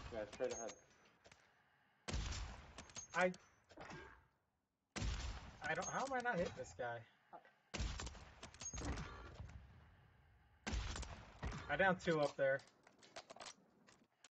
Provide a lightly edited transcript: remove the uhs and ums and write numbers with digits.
Yeah, straight ahead. I don't. How am I not hitting this guy? I down 2 up there.